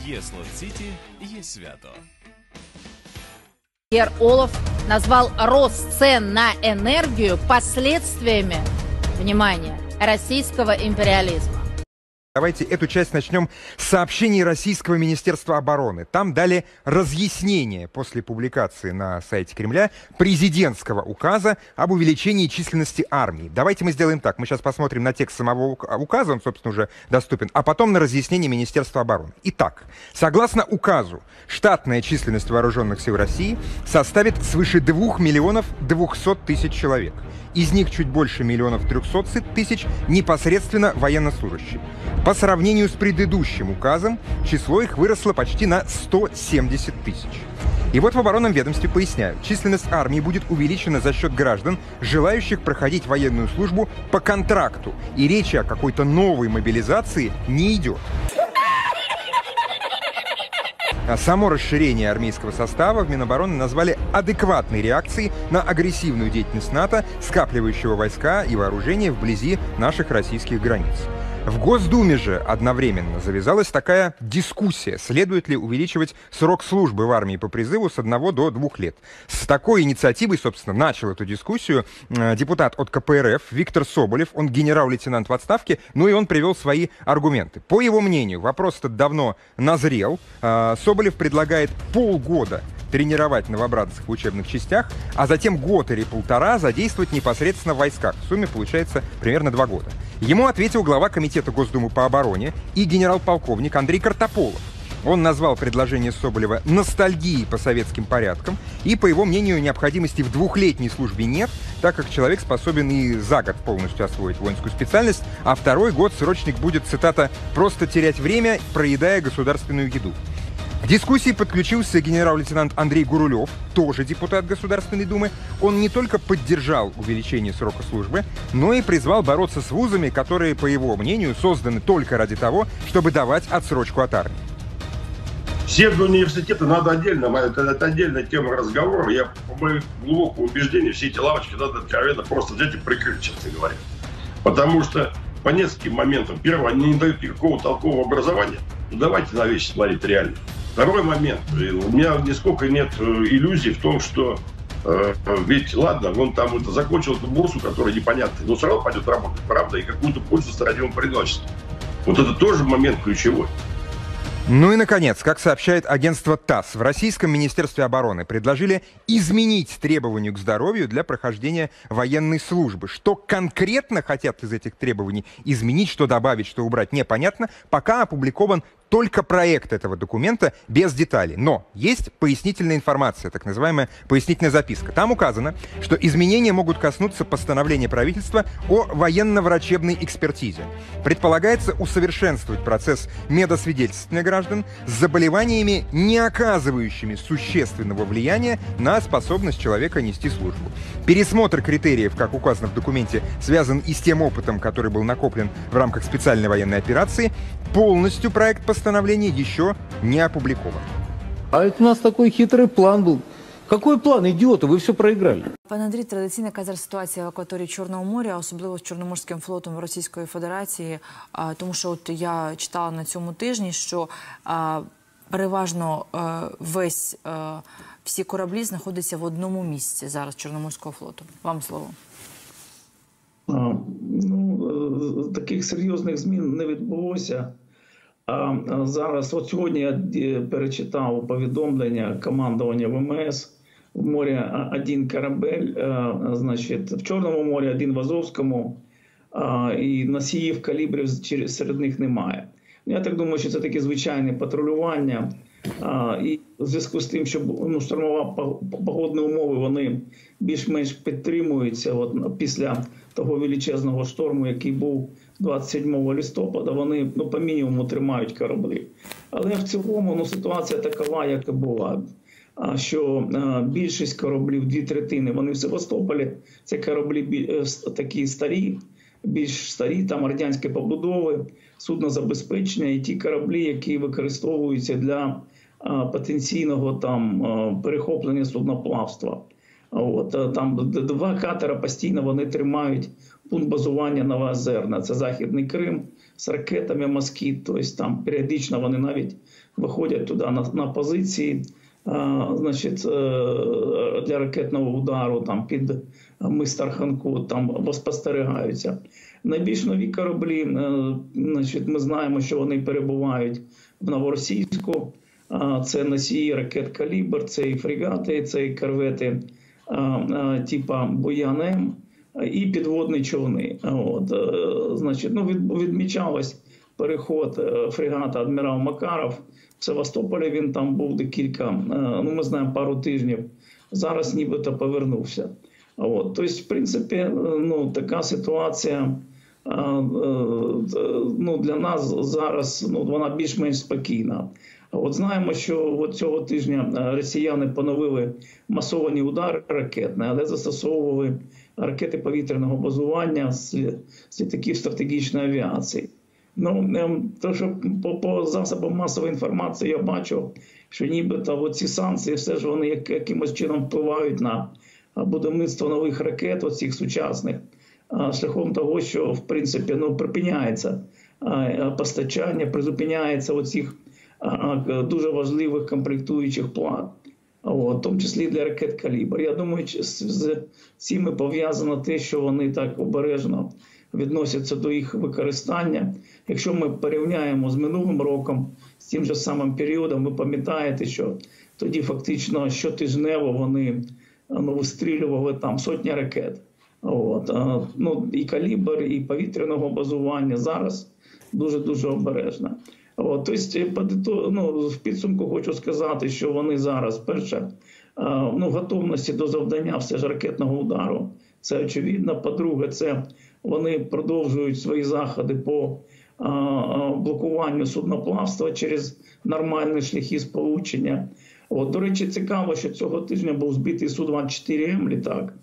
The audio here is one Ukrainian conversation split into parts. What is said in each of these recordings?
Є Слот-Сіті, є свято. Премьер Олаф назвал рост цен на энергию последствиями, внимание, российского империализма. Давайте эту часть начнем с сообщений Российского Министерства обороны. Там дали разъяснение после публикации на сайте Кремля президентского указа об увеличении численности армии. Давайте мы сделаем так. Мы сейчас посмотрим на текст самого указа, он, собственно, уже доступен, а потом на разъяснение Министерства обороны. Итак, согласно указу, штатная численность вооруженных сил России составит свыше 2 миллионов 200 тысяч человек. Из них чуть больше 1 300 000 непосредственно военнослужащие. По сравнению с предыдущим указом, число их выросло почти на 170 тысяч. И вот в оборонном ведомстве поясняют, численность армии будет увеличена за счет граждан, желающих проходить военную службу по контракту. И речи о какой-то новой мобилизации не идет. А само расширение армейского состава в Минобороны назвали адекватной реакцией на агрессивную деятельность НАТО, скапливающего войска и вооружение вблизи наших российских границ. В Госдуме же одновременно завязалась такая дискуссия, следует ли увеличивать срок службы в армии по призыву с 1 до 2 лет. С такой инициативой, собственно, начал эту дискуссию депутат от КПРФ Виктор Соболев, он генерал-лейтенант в отставке, ну и он привел свои аргументы. По его мнению, вопрос этот давно назрел. Соболев предлагает полгода тренировать новобранцев в учебных частях, а затем год или полтора задействовать непосредственно в войсках. В сумме получается примерно 2 года. Ему ответил глава Комитета Госдумы по обороне и генерал-полковник Андрей Картополов. Он назвал предложение Соболева ностальгией по советским порядкам, и, по его мнению, необходимости в 2-летней службе нет, так как человек способен и за год полностью освоить воинскую специальность, а 2-й год срочник будет, цитата, «просто терять время, проедая государственную еду». К дискуссии подключился генерал-лейтенант Андрей Гурулев, тоже депутат Государственной Думы. Он не только поддержал увеличение срока службы, но и призвал бороться с вузами, которые, по его мнению, созданы только ради того, чтобы давать отсрочку от армии. Псевдоуниверситеты надо отдельно, это отдельная тема разговора. Я, по моему глубокому убеждению, все эти лавочки надо откровенно просто взять и прикрыть, честно говоря. Потому что по нескольким моментам. Первое, они не дают никакого толкового образования. Ну, давайте на вещи смотреть реально. Второй момент. У меня нисколько нет иллюзий в том, что ведь, ладно, он там это закончил эту бурсу, которая непонятная, но все равно пойдет работать, правда, и какую-то пользу стороне приносит. Вот это тоже момент ключевой. Ну и, наконец, как сообщает агентство ТАСС, в Российском Министерстве обороны предложили изменить требования к здоровью для прохождения военной службы. Что конкретно хотят из этих требований изменить, что добавить, что убрать, непонятно. Пока опубликован только проект этого документа без деталей. Но есть пояснительная информация, так называемая пояснительная записка. Там указано, что изменения могут коснуться постановления правительства о военно-врачебной экспертизе. Предполагается усовершенствовать процесс медосвидетельствования граждан с заболеваниями, не оказывающими существенного влияния на способность человека нести службу. Пересмотр критериев, как указано в документе, связан и с тем опытом, который был накоплен в рамках специальной военной операции. Полностью проект постановления еще не опубликован. А это у нас такой хитрый план был. Какой план, идіоти? Ви все проіграли. Пане Андрій, традиційна яка зараз ситуація в акваторії Чорного моря, особливо з Чорноморським флотом Російської Федерації, тому що от я читала на цьому тижні, що переважно всі кораблі знаходяться в одному місці зараз Чорноморського флоту. Вам слово. Таких серйозних змін не відбулося. Зараз, от сьогодні я перечитав повідомлення командування ВМС. В морі один корабель, значить, в Чорному морі один в Азовському, і носіїв калібрів серед них немає. Я так думаю, що це таке звичайне патрулювання. І в зв'язку з тим, що штормова погодні умови, вони більш-менш підтримуються після того величезного шторму, який був 27 листопада, вони по мінімуму тримають кораблі. Але в цілому ситуація такова, як і була, що більшість кораблів, 2/3, вони в Севастополі, це кораблі такі старі, більш старі, там радянські побудови, суднозабезпечення і ті кораблі, які використовуються для потенційного там перехоплення судноплавства. Там 2 катера постійно вони тримають пункт базування Новоозерна. Це Західний Крим з ракетами «Москіт». Тобто там періодично вони навіть виходять туди на позиції, значить, для ракетного удару там під мис Тарханку, там спостерігаються. Найбільш нові кораблі, значить, ми знаємо, що вони перебувають в Новоросійську. Це носії ракет «Калібр», це і фрегати, це і корвети типа «Буян-М» і підводні човни. От, значить, ну, відмічалось переход фрегата «Адмірал Макаров». В Севастополі він там був декілька, ну, ми знаємо, пару тижнів. Зараз нібито повернувся. От, тобто, в принципі, ну, така ситуація, ну, для нас зараз, ну, вона більш-менш спокійна. От знаємо, що от цього тижня росіяни поновили масовані удари ракетні, але застосовували ракети повітряного базування з літаків стратегічної авіації. Ну, то, що по засобам масової інформації я бачу, що нібито ці санкції все ж вони якимось чином впливають на будівництво нових ракет, оцих сучасних, шляхом того, що, в принципі, ну, припиняється постачання, призупиняється оцих дуже важливих комплектуючих плат, в тому числі для ракет «Калібр». Я думаю, з цим пов'язано те, що вони так обережно відносяться до їх використання. Якщо ми порівняємо з минулим роком, з тим же самим періодом, ви пам'ятаєте, що тоді фактично щотижнево вони вистрілювали там сотні ракет. От. Ну, і «Калібр», і повітряного базування зараз дуже-дуже обережно. От. Тобто, ну, в підсумку хочу сказати, що вони зараз, перше, ну, готовності до завдання все ж ракетного удару. Це очевидно. По-друге, це вони продовжують свої заходи по блокуванню судноплавства через нормальні шляхи сполучення. От, до речі, цікаво, що цього тижня був збитий Су-24М літак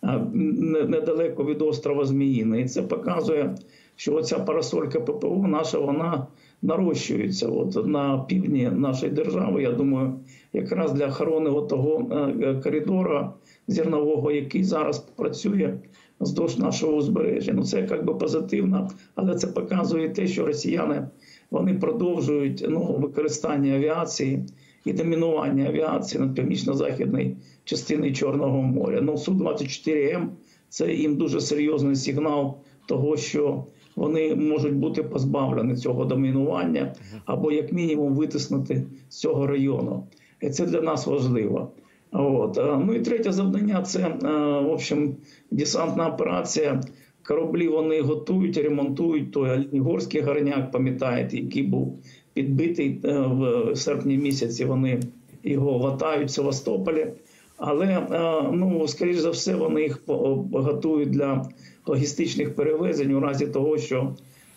недалеко від острова Зміїний. І це показує, що оця парасолька ППО наша, вона нарощується от, на півдні нашої держави. Я думаю, якраз для охорони того коридору зернового, який зараз працює вздовж нашого узбережжя. Ну, це якби позитивно, але це показує те, що росіяни, вони продовжують, ну, використання авіації і домінування авіації над північно-західною частиною Чорного моря. Ну, Су-24М – це їм дуже серйозний сигнал того, що вони можуть бути позбавлені цього домінування або, як мінімум, витиснути з цього району. І це для нас важливо. От. Ну і третє завдання – це, в общем, десантна операція. Кораблі вони готують, ремонтують той Оленігорський горняк, пам'ятаєте, який був підбитий в серпні місяці, вони його латають в Севастополі. Але, ну, скоріш за все, вони їх готують для логістичних перевезень у разі того, що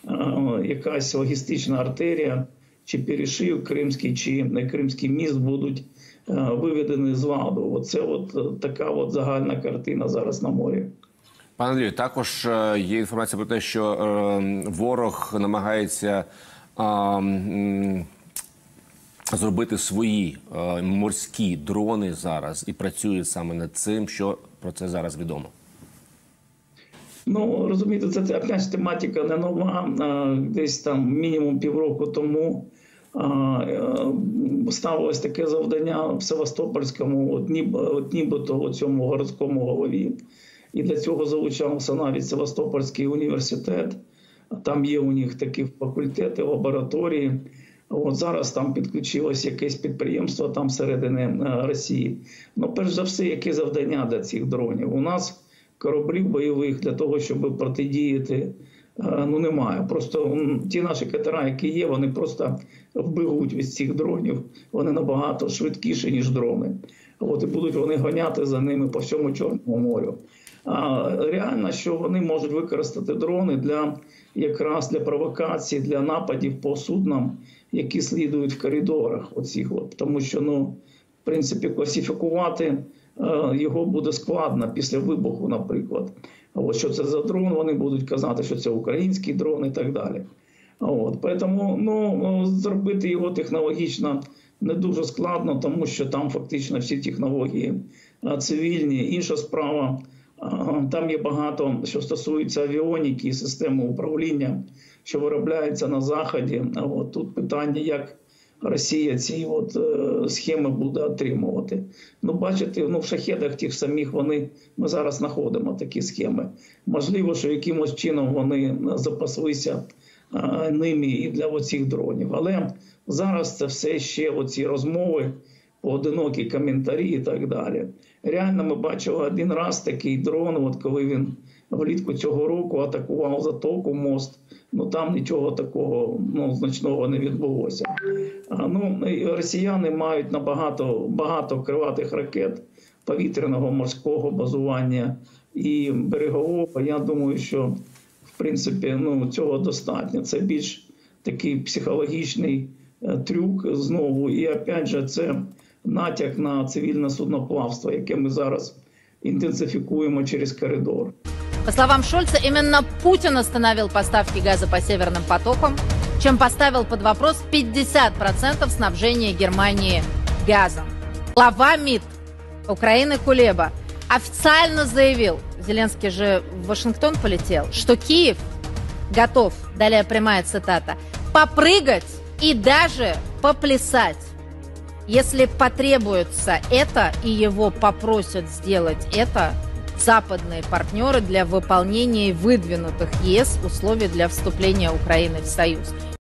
якась логістична артерія, чи Перешив Кримський, чи Кримський міст будуть виведені з ладу. Оце от така от загальна картина зараз на морі. Пане Андрію, також є інформація про те, що ворог намагається зробити свої морські дрони зараз і працює саме над цим. Що про це зараз відомо? Ну, розумієте, це опять тематика не нова. Десь там мінімум півроку тому ставилось таке завдання в Севастопольському, нібито цьому городському голові. І для цього залучався навіть Севастопольський університет. Там є у них такі факультети, лабораторії. От зараз там підключилось якесь підприємство там всередині Росії. Ну, перш за все, яке завдання для цих дронів? У нас кораблів бойових для того, щоб протидіяти, ну, немає. Просто ті наші катера, які є, вони просто вбегуть від цих дронів. Вони набагато швидкіші, ніж дрони. От, і будуть вони гоняти за ними по всьому Чорному морю. Реально, що вони можуть використати дрони якраз для провокацій, для нападів по суднам, які слідують в коридорах оцих. Тому що, ну, в принципі, класифікувати його буде складно після вибуху, наприклад. От, що це за дрон, вони будуть казати, що це український дрон і так далі. От, тому, ну, зробити його технологічно не дуже складно, тому що там фактично всі технології цивільні. Інша справа Там є багато, що стосується авіоніки і системи управління, що виробляється на Заході. От тут питання, як Росія ці схеми буде отримувати. Ну, бачите, в шахедах тих самих ми зараз знаходимо такі схеми. Можливо, що якимось чином вони запаслися ними і для оцих дронів. Але зараз це все ще оці розмови, поодинокі коментарі і так далі. Реально ми бачили один раз такий дрон, коли він влітку цього року атакував Затоку, мост. Там нічого такого значного не відбулося. Росіяни мають багато крилатих ракет повітряного, морського базування і берегового. Я думаю, що в принципі цього достатньо. Це більш такий психологічний трюк знову. І опять же це натяк на цивільне судноплавство, яке ми зараз интенсификуемо через коридор. По словам Шольца, именно Путин остановил поставки газа по Северным потокам, чем поставил под вопрос 50% снабжения Германии газом. Глава МИД Украины Кулеба официально заявил, Зеленский же в Вашингтон полетел, что Киев готов, далее прямая цитата, попрыгать и даже поплясать, если потребуется это и его попросят сделать это западные партнеры для выполнения выдвинутых ЕС условий для вступления Украины в Союз.